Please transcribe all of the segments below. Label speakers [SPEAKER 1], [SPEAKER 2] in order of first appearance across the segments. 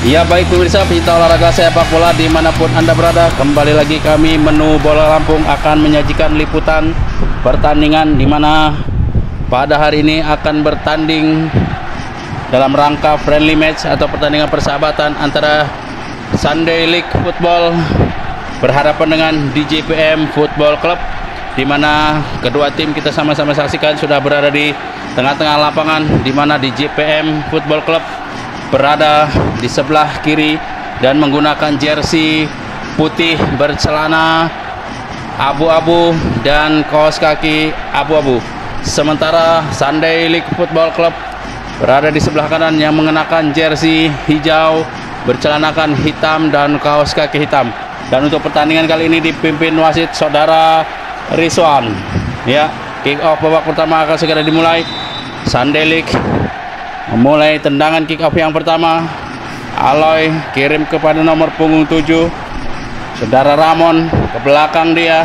[SPEAKER 1] Ya baik pemirsa pecinta olahraga sepak bola dimanapun Anda berada, kembali lagi kami Menu Bola Lampung akan menyajikan liputan pertandingan di mana pada hari ini akan bertanding dalam rangka friendly match atau pertandingan persahabatan antara Sunday League Football berhadapan dengan DJPM Football Club, di mana kedua tim kita sama-sama saksikan sudah berada di tengah-tengah lapangan, di mana DJPM Football Club berada di sebelah kiri dan menggunakan jersey putih bercelana abu-abu dan kaos kaki abu-abu. Sementara Sunday League Football Club berada di sebelah kanan yang mengenakan jersey hijau bercelanakan hitam dan kaos kaki hitam. Dan untuk pertandingan kali ini dipimpin wasit saudara Rizwan. Ya, kick off babak pertama akan segera dimulai. Sunday League memulai tendangan kick off yang pertama. Aloy kirim kepada nomor punggung 7 saudara Ramon, ke belakang dia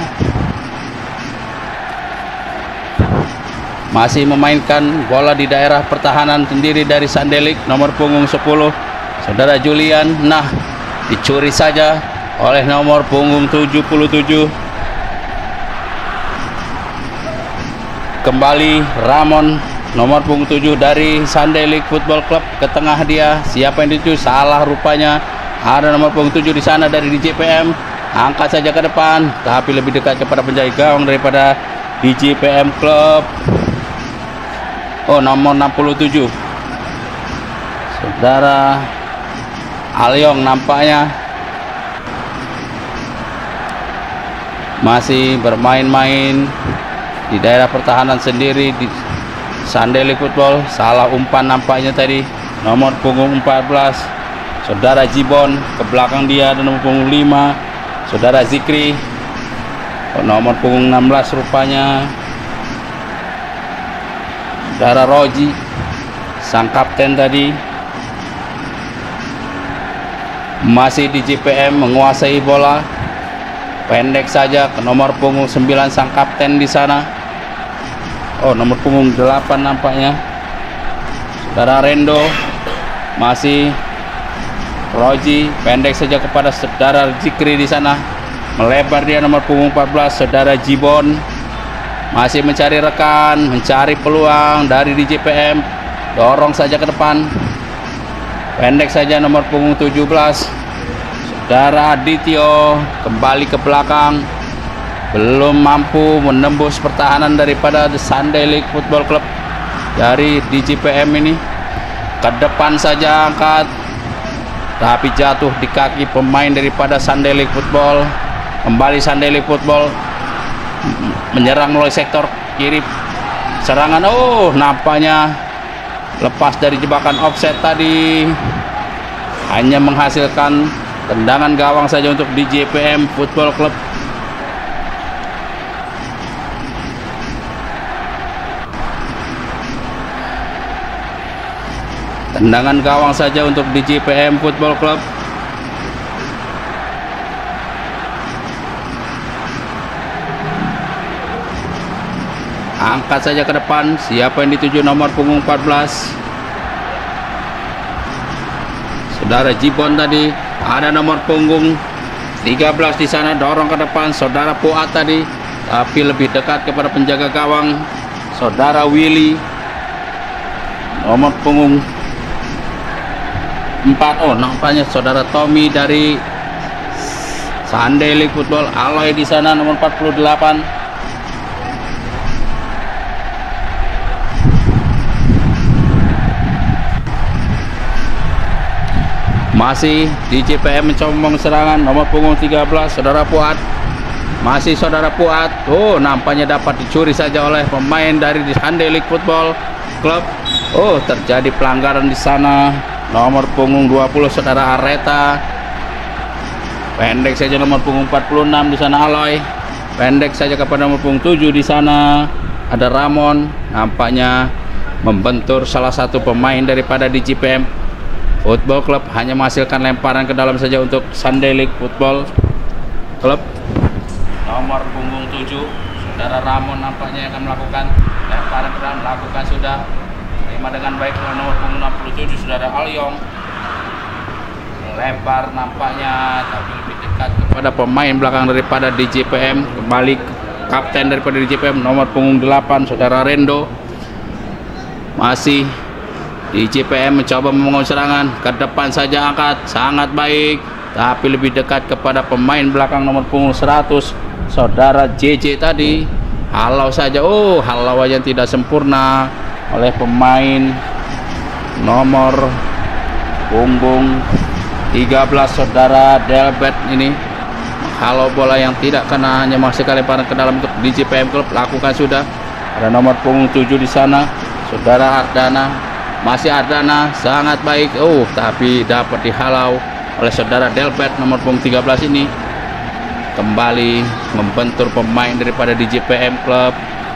[SPEAKER 1] masih memainkan bola di daerah pertahanan sendiri dari Sunday League, nomor punggung 10 saudara Julian. Nah, dicuri saja oleh nomor punggung 77. Kembali Ramon, nomor punggung 7 dari Sunday League Football Club, ke tengah dia. Siapa yang dituju? Salah rupanya. Ada nomor punggung 7 di sana dari DJPM. Angkat saja ke depan, tapi lebih dekat kepada penjaga gawang daripada DJPM Club. Oh, nomor 67 saudara Alyong nampaknya masih bermain-main di daerah pertahanan sendiri di Sunday League Football. Salah umpan nampaknya tadi. Nomor punggung 14 saudara Jibon, ke belakang dia ada nomor punggung 5 saudara Zikri. Nomor punggung 16 rupanya saudara Roji, sang kapten tadi. Masih di JPM menguasai bola. Pendek saja ke nomor punggung 9 sang kapten di sana. Oh, nomor punggung 8 nampaknya saudara Rendo. Masih Roji, pendek saja kepada saudara Zikri di sana. Melebar dia nomor punggung 14 saudara Jibon. Masih mencari rekan, mencari peluang dari DJPM. Dorong saja ke depan. Pendek saja nomor punggung 17 saudara Adityo, kembali ke belakang. Belum mampu menembus pertahanan daripada The Sunday League Football Club dari DJPM ini. Ke depan saja angkat, tapi jatuh di kaki pemain daripada Sunday League Football. Kembali Sunday League Football menyerang melalui sektor kiri. Serangan, oh, nampaknya lepas dari jebakan offset tadi. Hanya menghasilkan tendangan gawang saja untuk DJPM Football Club. Tendangan gawang saja untuk DJPM Football Club. Angkat saja ke depan. Siapa yang dituju? Nomor punggung 14 saudara Jibon tadi. Ada nomor punggung 13 di sana, dorong ke depan saudara Puat tadi, tapi lebih dekat kepada penjaga gawang saudara Willy. Nomor punggung 4, oh, nampaknya saudara Tommy dari Sunday League Football. Aloy di sana nomor 48. Masih DJPM mencoba serangan, nomor punggung 13 saudara Puat. Masih saudara Puat. Oh, nampaknya dapat dicuri saja oleh pemain dari Sunday League Football Club. Oh, terjadi pelanggaran di sana. Nomor punggung 20 saudara Areta. Pendek saja nomor punggung 46 di sana Aloy. Pendek saja kepada nomor punggung 7 di sana ada Ramon. Nampaknya membentur salah satu pemain daripada DJPM Football Club. Hanya menghasilkan lemparan ke dalam saja untuk Sunday League Football Club. Nomor punggung 7 saudara Ramon nampaknya akan melakukan lemparan ke dalam. Lakukan sudah. Terima dengan baik nomor punggung 67 saudara Alyong. melebar nampaknya, tapi lebih dekat kepada pemain belakang daripada DJPM. Kembali kapten daripada DJPM nomor punggung 8 saudara Rendo. Masih DJPM mencoba membangun serangan ke depan saja, angkat sangat baik, tapi lebih dekat kepada pemain belakang nomor punggung 100 saudara JJ tadi. Halau saja, halau aja tidak sempurna oleh pemain nomor punggung 13 saudara Delbert ini. Halau bola yang tidak kena, hanya masih lemparan ke dalam untuk DJPM Club. Lakukan sudah. Ada nomor punggung 7 di sana saudara Ardana. Masih Ardana sangat baik, tapi dapat dihalau oleh saudara Delbert nomor punggung 13 ini. Kembali membentur pemain daripada DJPM Club.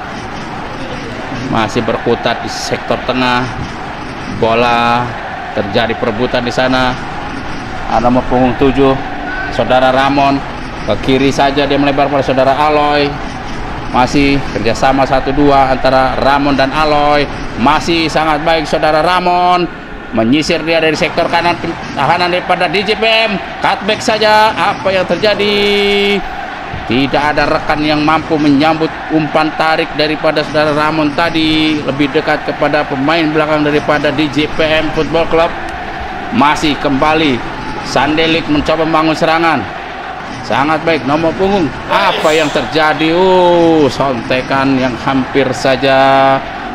[SPEAKER 1] Masih berkutat di sektor tengah. Bola terjadi perebutan di sana. Ada nomor punggung 7 saudara Ramon. Ke kiri saja dia melebar pada saudara Aloy. Masih kerjasama 1-2 antara Ramon dan Aloy. Masih sangat baik saudara Ramon. Menyisir dia dari sektor kanan tahanan daripada DJPM. Cutback saja. Apa yang terjadi? Tidak ada rekan yang mampu menyambut umpan tarik daripada saudara Ramon tadi. Lebih dekat kepada pemain belakang daripada DJPM Football Club. Masih kembali Sandelik mencoba membangun serangan. Sangat baik nomor punggung. Apa yang terjadi? Sontekan yang hampir saja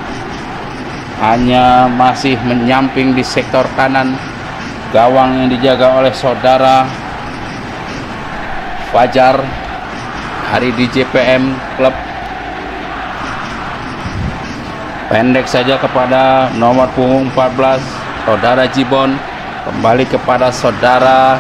[SPEAKER 1] hanya masih menyamping di sektor kanan gawang yang dijaga oleh saudara Fajar dari DJPM Club. Pendek saja kepada nomor punggung 14 saudara Jibon. Kembali kepada saudara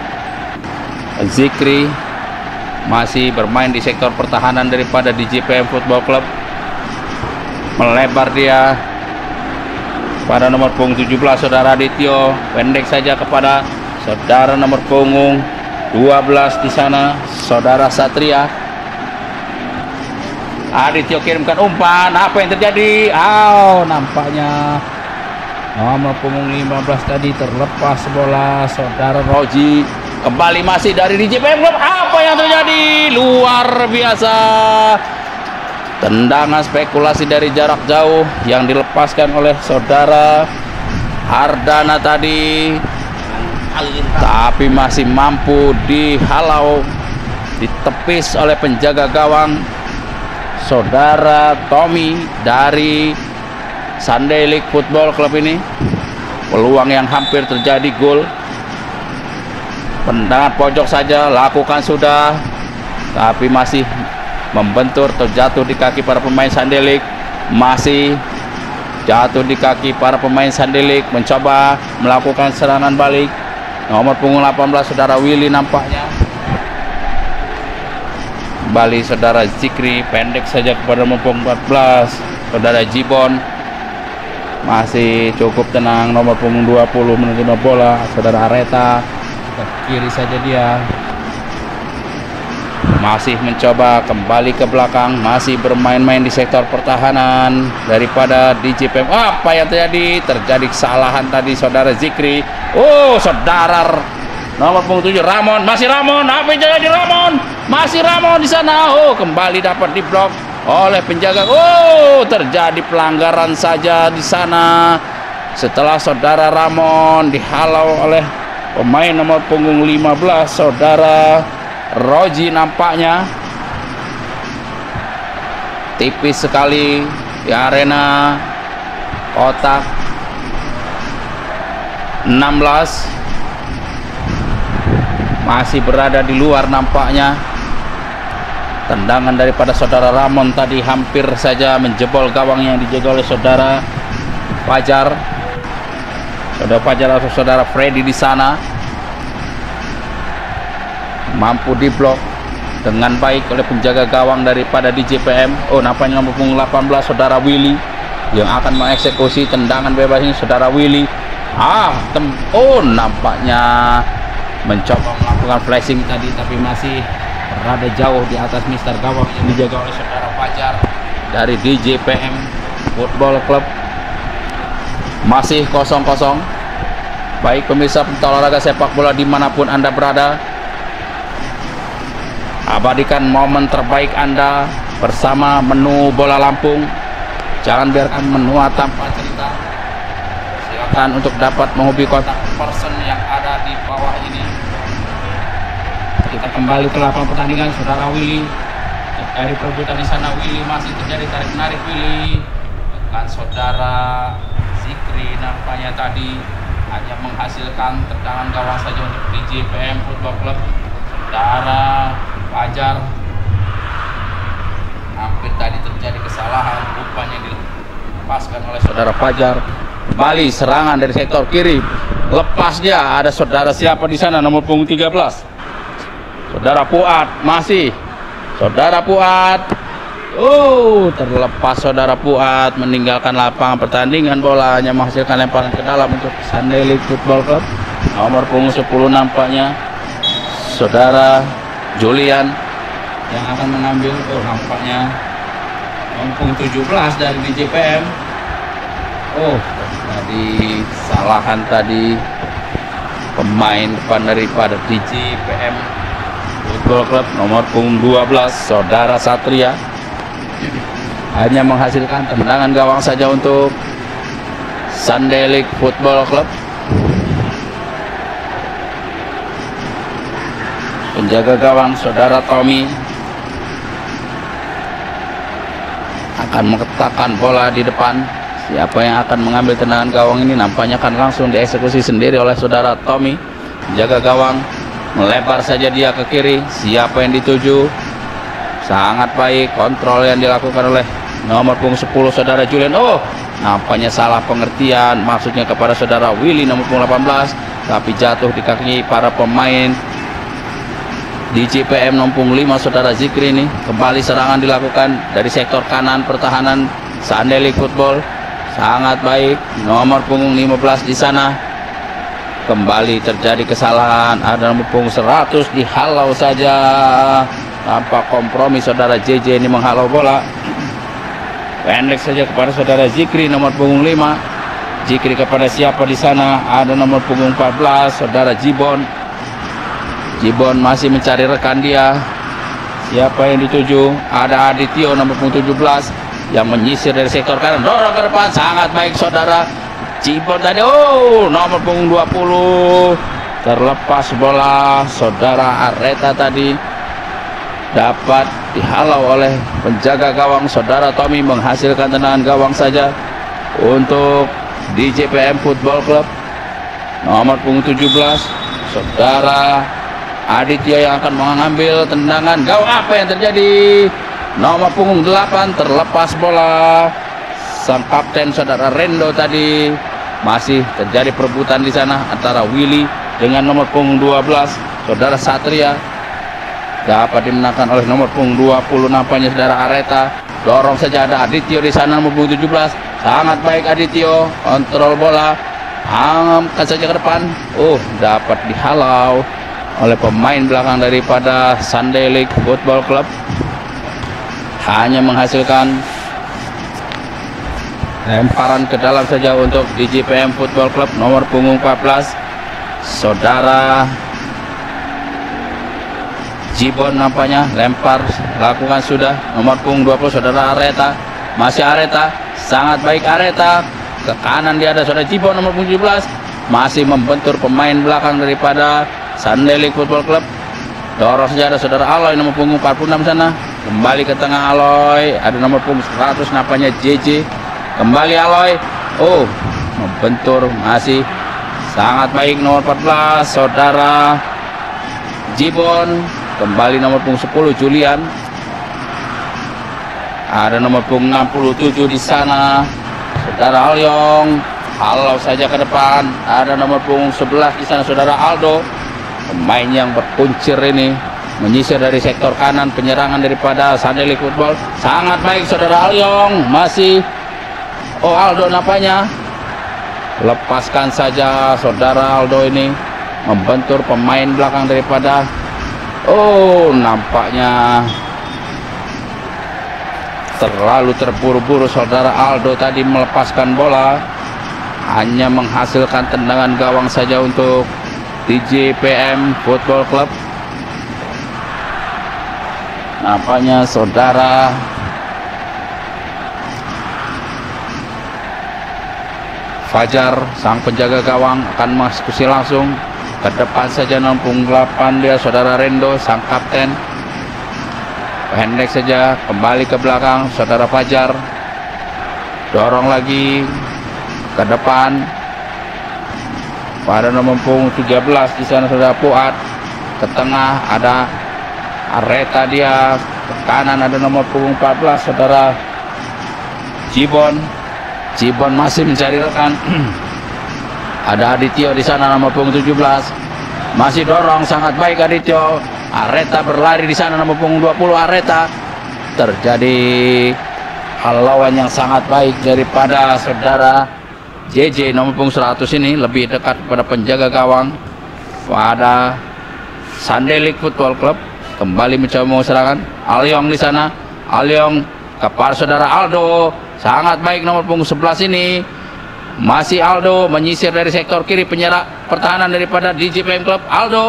[SPEAKER 1] Zikri. Masih bermain di sektor pertahanan daripada DJPM Football Club. Melebar dia pada nomor punggung 17 saudara Adityo. Pendek saja kepada saudara nomor punggung 12 di sana saudara Satria. Adityo kirimkan umpan. Apa yang terjadi? Nampaknya nomor punggung 15 tadi terlepas bola saudara Roji. Kembali masih dari DJPM Club. Apa yang terjadi? Luar biasa. Tendangan spekulasi dari jarak jauh yang dilepaskan oleh saudara Ardana tadi, tapi masih mampu dihalau, ditepis oleh penjaga gawang saudara Tommy dari Sandelik Football Club ini. Peluang yang hampir terjadi gol. Tendangan pojok saja lakukan sudah, tapi masih membentur, terjatuh di kaki para pemain Sandelik. Masih jatuh di kaki para pemain Sandelik. Mencoba melakukan serangan balik nomor punggung 18 saudara Willy nampaknya. Kembali saudara Zikri. Pendek saja kepada nomor punggung 14 saudara Jibon. Masih cukup tenang nomor punggung 20 menerima bola saudara Areta. Ke kiri saja dia. Masih mencoba kembali ke belakang. Masih bermain-main di sektor pertahanan daripada DJPM. Apa yang terjadi? Terjadi kesalahan tadi saudara Zikri. Saudara nomor punggung 7 Ramon. Masih Ramon. Apa yang terjadi Ramon? Masih Ramon di sana. Kembali dapat diblok oleh penjaga. Terjadi pelanggaran saja di sana setelah saudara Ramon dihalau oleh pemain nomor punggung 15 saudara Roji nampaknya. Tipis sekali di arena kotak 16. Masih berada di luar nampaknya. Tendangan daripada saudara Ramon tadi hampir saja menjebol gawang yang dijaga oleh saudara Fajar. Saudara Fajar atau saudara Freddy di sana mampu diblok dengan baik oleh penjaga gawang daripada DJPM. Nampaknya nomor punggung 18 saudara Willy yang akan mengeksekusi tendangan bebas ini saudara Willy. Nampaknya mencoba melakukan flashing tadi, tapi masih berada jauh di atas mister gawang yang dijaga oleh saudara Fajar dari DJPM Football Club. Masih 0-0. Baik pemirsa pecinta olahraga sepak bola dimanapun Anda berada, abadikan momen terbaik Anda bersama Menu Bola Lampung. Jangan biarkan menua tanpa cerita. Silakan untuk dapat menghubungi kontak person yang ada di bawah ini. Kita kembali ke lapangan pertandingan, saudara Willy. Dari perebutan di sana, Willy masih terjadi tarik menarik Willy. Dengan saudara Zikri nampaknya tadi hanya menghasilkan tendangan gawang saja untuk DJPM Football Club. Saudara Fajar, hampir tadi terjadi kesalahan, rupanya dilepaskan oleh saudara Fajar. Kembali serangan dari sektor kiri, lepas dia, ada saudara siapa di sana, nomor punggung 13, saudara Fuad. Masih saudara Fuad, terlepas saudara Fuad, meninggalkan lapangan pertandingan. Bolanya menghasilkan lemparan ke dalam untuk Sunday League Football Club. Nomor punggung 10 nampaknya saudara Julian yang akan mengambil. Nampaknya nomor punggung 17 dari DJPM. Tadi kesalahan tadi pemain depan daripada DJPM Football Club, nomor punggung 12 saudara Satria. Hanya menghasilkan tendangan gawang saja untuk Sunday League Football Club. Penjaga gawang saudara Tommy akan mengetakkan bola di depan. Siapa yang akan mengambil tendangan gawang ini nampaknya akan langsung dieksekusi sendiri oleh saudara Tommy. Penjaga gawang melebar saja dia ke kiri. Siapa yang dituju? Sangat baik kontrol yang dilakukan oleh nomor punggung 10 saudara Julian. Nampaknya salah pengertian, maksudnya kepada saudara Willy nomor punggung 18, tapi jatuh di kaki para pemain di JPM nomor punggung 5 saudara Zikri ini. Kembali serangan dilakukan dari sektor kanan pertahanan Sunday League Football. Sangat baik nomor punggung 15 di sana. Kembali terjadi kesalahan, ada nomor punggung 100 dihalau saja. Tanpa kompromi saudara JJ ini menghalau bola. Pendek saja kepada saudara Zikri nomor punggung 5. Zikri kepada siapa di sana? Ada nomor punggung 14 saudara Jibon. Jibon masih mencari rekan dia. Siapa yang dituju? Ada Adityo nomor punggung 17 yang menyisir dari sektor kanan, dorong ke depan. Sangat baik saudara Jibon tadi. Nomor punggung 20 terlepas bola. Saudara Areta tadi dapat dihalau oleh penjaga gawang saudara Tommy, menghasilkan tendangan gawang saja untuk DJPM Football Club. Nomor punggung 17 saudara Aditya yang akan mengambil tendangan gawang. Apa yang terjadi? Nomor punggung 8 terlepas bola. Sang kapten saudara Rendo tadi. Masih terjadi perebutan di sana antara Willy dengan nomor punggung 12 saudara Satria. Dapat dimenangkan oleh nomor punggung 20 nampaknya saudara Areta. Dorong saja, ada Adityo di sana nomor punggung 17. Sangat baik Adityo, kontrol bola, angkat saja ke depan. Dapat dihalau oleh pemain belakang daripada Sunday League Football Club. Hanya menghasilkan lemparan ke dalam saja untuk DJPM Football Club. Nomor punggung 14 saudara Jibon nampaknya lempar lakukan sudah. Nomor punggung 20 saudara Areta. Masih Areta, sangat baik Areta. Ke kanan dia ada saudara Jibon nomor punggung 17. Masih membentur pemain belakang daripada Sunday League Football Club. Dorong saja ada saudara Aloy nomor punggung 46 sana. Kembali ke tengah Aloy, ada nomor punggung 100 nampaknya JJ. Kembali Aloy. Membentur masih sangat baik nomor 14 saudara Jibon. Kembali nomor punggung 10 Julian. Ada nomor punggung 67 di sana saudara Alyong. Halau saja ke depan. Ada nomor punggung 11 di sana saudara Aldo. Pemain yang berkuncir ini menyisir dari sektor kanan penyerangan daripada Sunday League Football. Sangat baik saudara Alyong. Masih Aldo nampaknya. Lepaskan saja saudara Aldo ini membentur pemain belakang daripada nampaknya terlalu terburu-buru saudara Aldo tadi melepaskan bola. hanya menghasilkan tendangan gawang saja untuk DJPM Football Club. Nampaknya saudara Fajar sang penjaga gawang akan mengeksekusi langsung ke depan saja, nomor punggung 8 dia saudara Rendo sang kapten. Pendek saja kembali ke belakang saudara Fajar, dorong lagi ke depan pada nomor punggung 13 di sana saudara Fuad. Ke tengah ada Areta, dia ke kanan ada nomor punggung 14 saudara Jibon. Jibon masih mencari rekan. Ada Adityo di sana nomor punggung 17. Masih dorong sangat baik Adityo. Areta berlari di sana nomor punggung 20 Areta. Terjadi halauan yang sangat baik daripada saudara JJ nomor punggung 100 ini, lebih dekat pada penjaga gawang pada Sandelik Football Club. Kembali mencoba mau serangan. Alyong di sana. Alyong kepada saudara Aldo. Sangat baik nomor punggung 11 ini. Masih Aldo menyisir dari sektor kiri penyerang pertahanan daripada DJPM Club. Aldo,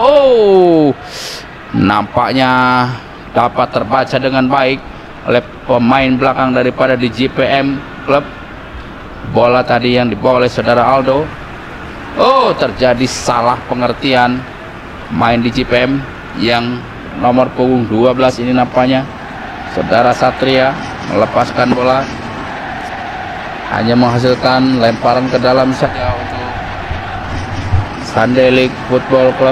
[SPEAKER 1] nampaknya dapat terbaca dengan baik oleh pemain belakang daripada DJPM Club. Bola tadi yang dibawa oleh saudara Aldo. Terjadi salah pengertian main DJPM yang nomor punggung 12 ini. Nampaknya saudara Satria melepaskan bola, hanya menghasilkan lemparan ke dalam saja untuk Sandelik Football Club.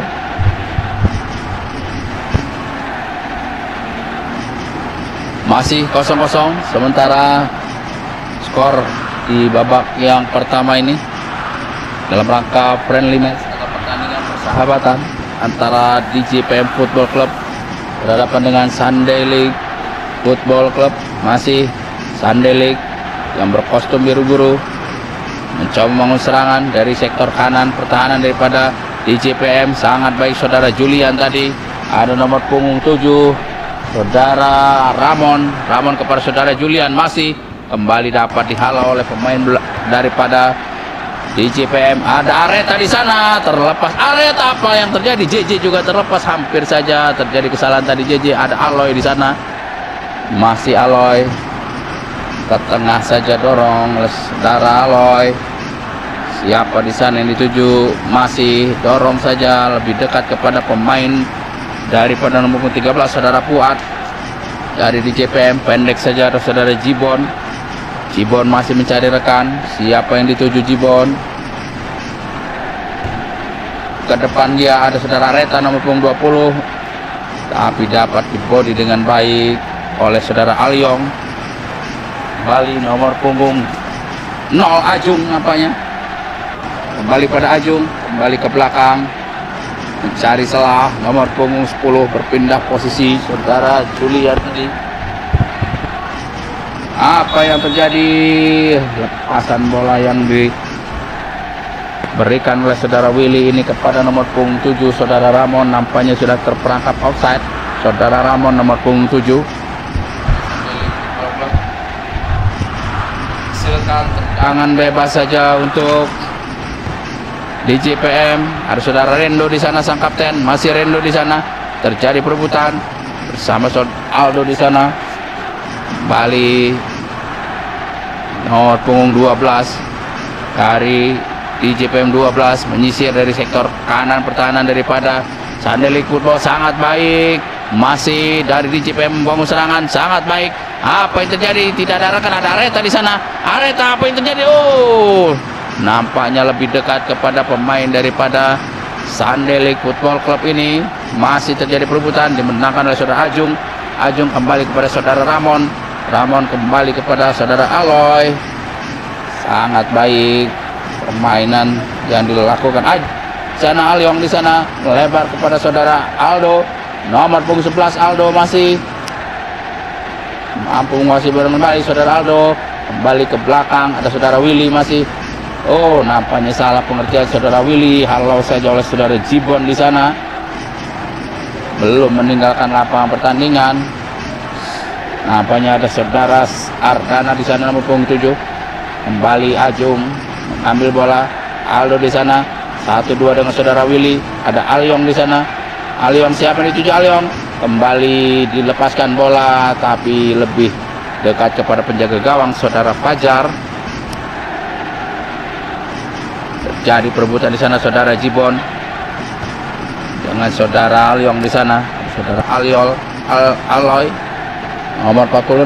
[SPEAKER 1] Masih 0-0 sementara skor di babak yang pertama ini dalam rangka friendly match atau pertandingan persahabatan antara DJPM Football Club berhadapan dengan Sandelik Football Club. Masih Sandelik yang berkostum biru-biru mencoba membangun serangan dari sektor kanan pertahanan daripada DJPM. Sangat baik saudara Julian tadi. Ada nomor punggung 7 saudara Ramon kepada saudara Julian. Masih kembali dapat dihalau oleh pemain daripada DJPM. Ada Areta di sana, terlepas Areta. Apa yang terjadi? JJ juga terlepas, hampir saja terjadi kesalahan tadi JJ. Ada Aloy di sana. Masih Aloy ke tengah saja, dorong oleh saudara Aloy. Siapa di sana yang dituju? Masih dorong saja lebih dekat kepada pemain daripada nomor 13 saudara Fuad dari DJPM. Pendek saja ada saudara Jibon. Jibon masih mencari rekan. Siapa yang dituju Jibon? Ke depan dia ada saudara Reta nomor punggung 20, tapi dapat dibody dengan baik oleh saudara Alyong. Kembali nomor punggung 0 Ajung nampaknya. Kembali pada Ajung, kembali ke belakang mencari celah. Nomor punggung 10 berpindah posisi saudara Julian tadi. Apa yang terjadi? Lepasan bola yang diberikan oleh saudara Willy ini kepada nomor punggung 7 saudara Ramon. Nampaknya sudah terperangkap offside saudara Ramon nomor punggung 7. Tendangan bebas saja untuk DJPM. Ada saudara Rendo di sana sang kapten. Masih Rendo di sana. Terjadi perebutan bersama saudara Aldo di sana. Kembali nomor punggung 12 dari DJPM 12 menyisir dari sektor kanan pertahanan daripada Sandelik Football. Sangat baik. Masih dari DJPM membangun serangan sangat baik. Apa yang terjadi? Tidak ada rekan. Ada Areta di sana. Areta, apa yang terjadi? Nampaknya lebih dekat kepada pemain daripada Sandelik Football Club ini. Masih terjadi perebutan, dimenangkan oleh saudara Ajung. Ajung kembali kepada saudara Ramon. Ramon kembali kepada saudara Aloy. Sangat baik permainan yang dilakukan. Sana Alyong di sana melebar kepada saudara Aldo. Nomor punggung 11 Aldo masih mampu menguasai kembali saudara Aldo. Kembali ke belakang ada saudara Willy masih. Nampaknya salah pengertian saudara Willy. Halau saja oleh saudara Jibon di sana. Belum meninggalkan lapangan pertandingan. Nampaknya ada saudara Ardana di sana nomor punggung 7. Kembali Ajung ambil bola. Aldo di sana 1-2 dengan saudara Willy. Ada Alyong di sana. Alyong, siapa yang dituju Alyong? Kembali dilepaskan bola, tapi lebih dekat kepada penjaga gawang saudara Fajar. Terjadi perebutan di sana saudara Jibon dengan saudara Alyong di sana. Saudara Aloy nomor 46.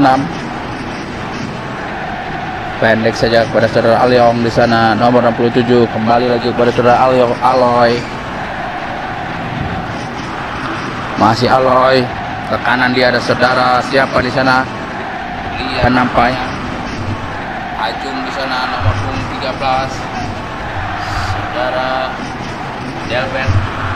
[SPEAKER 1] Pendek saja kepada saudara Alyong di sana nomor 67. Kembali lagi kepada saudara Aloy. Masih Aloy. Ke kanan dia ada saudara siapa di sana? Lihat nampaknya Ajung di sana nomor 13. Saudara Delbert.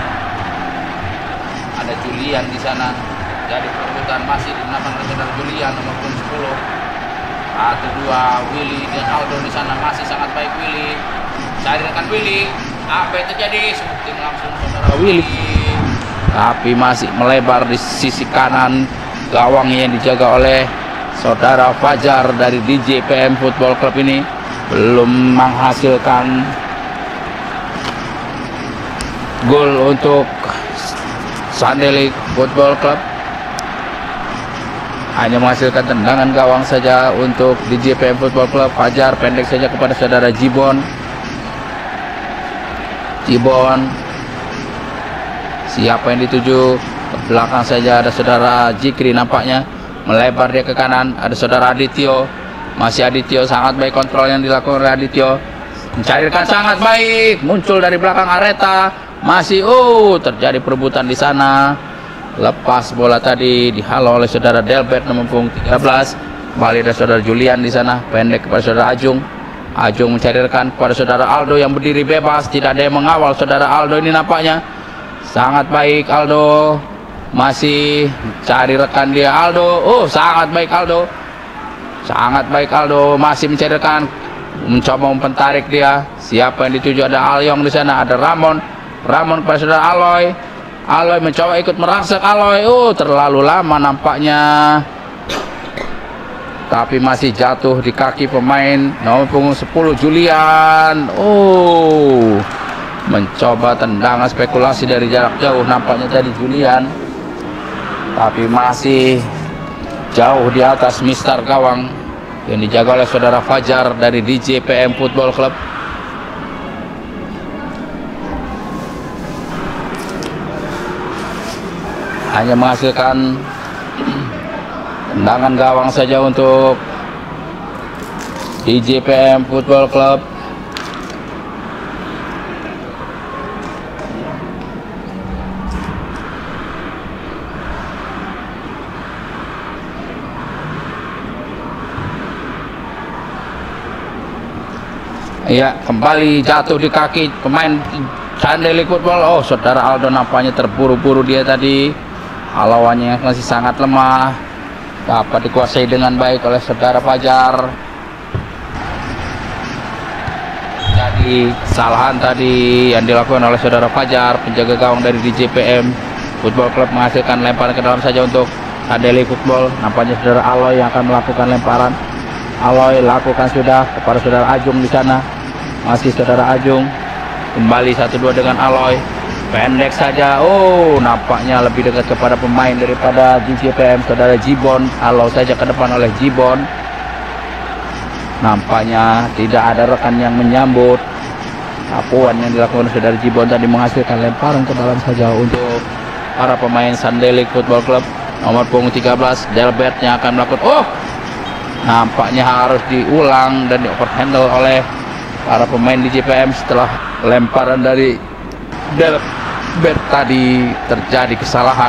[SPEAKER 1] Ada Julian di sana. Jadi perebutan masih digunakan oleh saudara Julian nomor 10. 1-2 Willy dan Aldo di sana, masih sangat baik Willy. Cari rekan Willy. Apa yang terjadi? Shooting langsung saudara Willy. Tapi masih melebar di sisi kanan gawang yang dijaga oleh saudara Fajar dari DJPM Football Club ini belum menghasilkan gol untuk Sandelik Football Club. Hanya menghasilkan tendangan gawang saja untuk DJPM Football Club. Fajar pendek saja kepada saudara Jibon. Siapa yang dituju? Ke belakang saja ada saudara Jikri nampaknya. Melebar dia ke kanan. Ada saudara Adityo. Masih Adityo, sangat baik kontrol yang dilakukan oleh Adityo. Mencarikan sangat baik. Muncul dari belakang Areta. Masih terjadi perebutan di sana. Lepas bola tadi dihalau oleh saudara Delbert nomor punggung 13. Kembali ada saudara Julian di sana, pendek kepada saudara Ajung. Ajung mencari rekan kepada saudara Aldo yang berdiri bebas, tidak ada yang mengawal saudara Aldo ini nampaknya. Sangat baik Aldo. Masih cari rekan dia Aldo. Sangat baik Aldo. Sangat baik Aldo, masih mencari rekan. Mencoba mementarik dia. Siapa yang dituju? Ada Alyong di sana, ada Ramon kepada saudara Aloy. Aloy mencoba ikut merangsak Aloy. Terlalu lama nampaknya. Tapi masih jatuh di kaki pemain nomor punggung 10 Julian. Mencoba tendangan spekulasi dari jarak jauh nampaknya tadi Julian. Tapi masih jauh di atas Mister gawang yang dijaga oleh saudara Fajar dari DJPM Football Club. Hanya menghasilkan tendangan gawang saja untuk DJPM Football Club. Ya, kembali jatuh di kaki pemain Sandelik Football. Saudara Aldo nampaknya terburu-buru dia tadi. Lawannya masih sangat lemah, dapat dikuasai dengan baik oleh saudara Fajar. Jadi kesalahan tadi yang dilakukan oleh saudara Fajar, penjaga gawang dari DJPM Football Club, menghasilkan lemparan ke dalam saja untuk Sandelik Football. Nampaknya saudara Aloy yang akan melakukan lemparan. Aloy lakukan sudah kepada saudara Ajung di sana. Masih saudara Ajung. Kembali 1-2 dengan Aloy. Pendek saja. Nampaknya lebih dekat kepada pemain daripada DJPM saudara Jibon. Halau saja ke depan oleh Jibon. Nampaknya tidak ada rekan yang menyambut. Sapuan yang dilakukan saudara Jibon tadi menghasilkan lemparan ke dalam saja untuk para pemain Sandelik Football Club. Nomor punggung 13 Delbert yang akan melakukan nampaknya harus diulang dan di overhandle oleh para pemain DJPM setelah lemparan dari Delbert tadi terjadi kesalahan.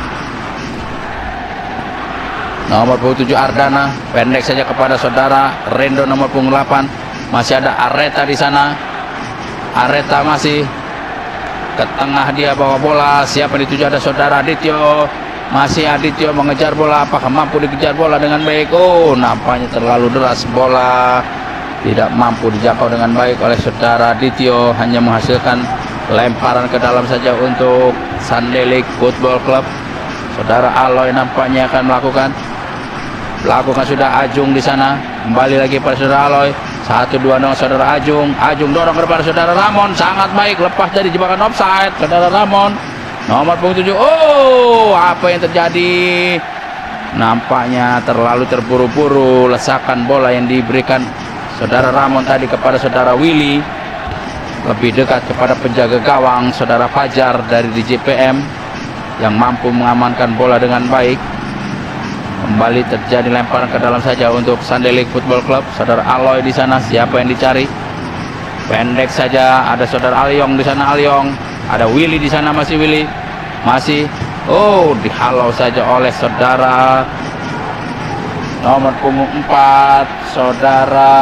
[SPEAKER 1] Nomor punggung 7 Ardana pendek saja kepada saudara Rendo nomor punggung 8. Masih ada Areta di sana. Areta masih ke tengah, dia bawa bola. Siapa dituju? Ada saudara Adityo. Masih Adityo mengejar bola. Apakah mampu dikejar bola dengan baik? Nampaknya terlalu deras, bola tidak mampu dijangkau dengan baik oleh saudara Adityo. Hanya menghasilkan lemparan ke dalam saja untuk Sandelik Football Club. Saudara Aloy nampaknya akan melakukan sudah Ajung di sana. Kembali lagi pada saudara Aloy. 1-2 saudara Ajung. Ajung dorong ke depan saudara Ramon, sangat baik, lepas dari jebakan offside saudara Ramon. Nomor punggung 7. Oh, apa yang terjadi? Nampaknya terlalu terburu-buru lesakan bola yang diberikan saudara Ramon tadi kepada saudara Willy. Lebih dekat kepada penjaga gawang saudara Fajar dari DJPM yang mampu mengamankan bola dengan baik. Kembali terjadi lemparan ke dalam saja untuk Sunday League Football Club. Saudara Aloy di sana, siapa yang dicari? Pendek saja, ada saudara Alyong di sana, Alyong. Ada Willy di sana, masih Willy. Masih. Oh, dihalau saja oleh saudara nomor punggung 4, saudara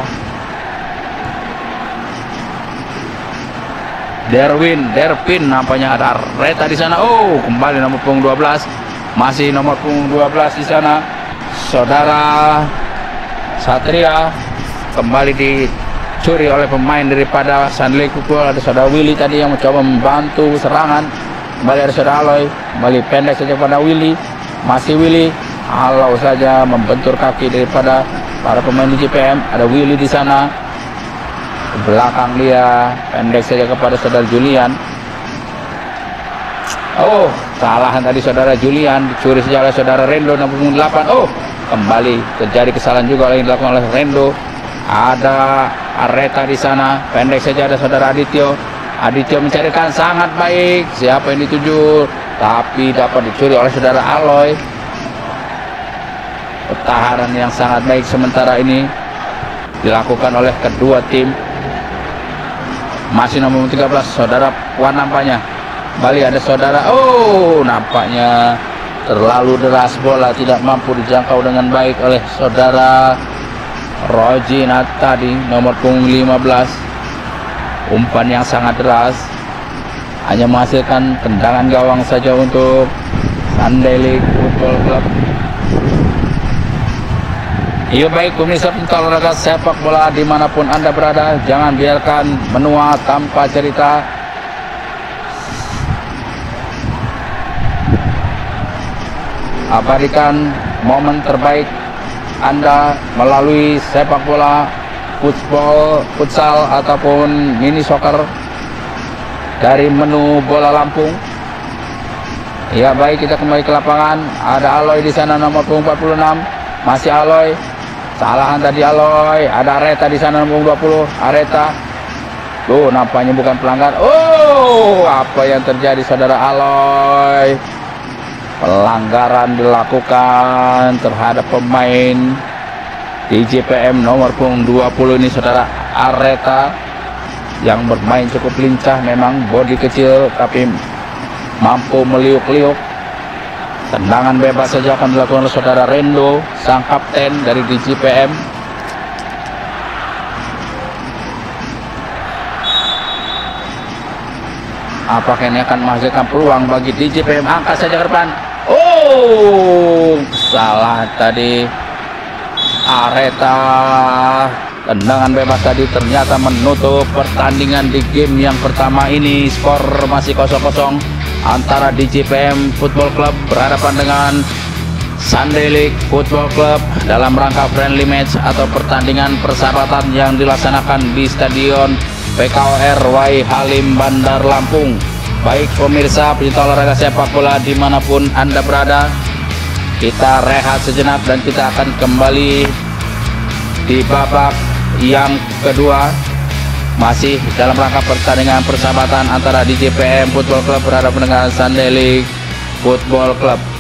[SPEAKER 1] Dervin, nampaknya ada Reta di sana. Oh, kembali nomor punggung 12. Masih nomor punggung 12 di sana. Saudara Satria kembali dicuri oleh pemain daripada Sunday League Football. Ada saudara Willy tadi yang mencoba membantu serangan. Kembali ada saudara Aloy. Kembali pendek saja pada Willy. Masih Willy. Halau saja membentur kaki daripada para pemain di JPM. Ada Willy di sana. Ke belakang dia, pendek saja kepada saudara Julian. Oh, kesalahan tadi saudara Julian, dicuri saja oleh saudara Rendo nomor 8. Oh, kembali terjadi kesalahan juga yang dilakukan oleh Rendo. Ada Areta di sana, pendek saja ada saudara Adityo. Adityo mencarikan sangat baik, siapa yang dituju, tapi dapat dicuri oleh saudara Aloy. Pertahanan yang sangat baik sementara ini dilakukan oleh kedua tim. Masih nomor 13 saudara Puan nampaknya. Kembali ada saudara. Oh, nampaknya terlalu deras bola, tidak mampu dijangkau dengan baik oleh saudara Rojina tadi nomor punggung 15. Umpan yang sangat deras, hanya menghasilkan tendangan gawang saja untuk Sunday League Football Club. Iya, baik pemirsa pencinta olahraga sepak bola dimanapun Anda berada, jangan biarkan menua tanpa cerita. Abadikan momen terbaik Anda melalui sepak bola, futsal ataupun mini soccer dari menu bola Lampung. Ya baik, kita kembali ke lapangan. Ada Aloy di sana nomor 46. Masih Aloy. Salahan tadi Aloy. Ada Areta di sana nomor 20. Areta. Tuh, nampaknya bukan pelanggar. Oh, apa yang terjadi saudara Aloy? Pelanggaran dilakukan terhadap pemain di JPM nomor punggung 20 ini saudara Areta, yang bermain cukup lincah, memang bodi kecil tapi mampu meliuk-liuk. Tendangan bebas saja akan dilakukan oleh saudara Rendo, sang kapten dari DJPM. Apakah ini akan menghasilkan peluang bagi DJPM? Angkat saja ke depan. Oh, salah tadi Areta. Tendangan bebas tadi ternyata menutup pertandingan di game yang pertama ini. Skor masih 0-0 antara DJPM Football Club berhadapan dengan Sunday League Football Club dalam rangka friendly match atau pertandingan persahabatan yang dilaksanakan di Stadion PKOR Wai Halim Bandar Lampung. Baik pemirsa pencinta olahraga sepak bola dimanapun Anda berada, kita rehat sejenak dan kita akan kembali di babak yang kedua, masih dalam rangka pertandingan persahabatan antara DJPM Football Club berhadapan dengan Sunday League Football Club.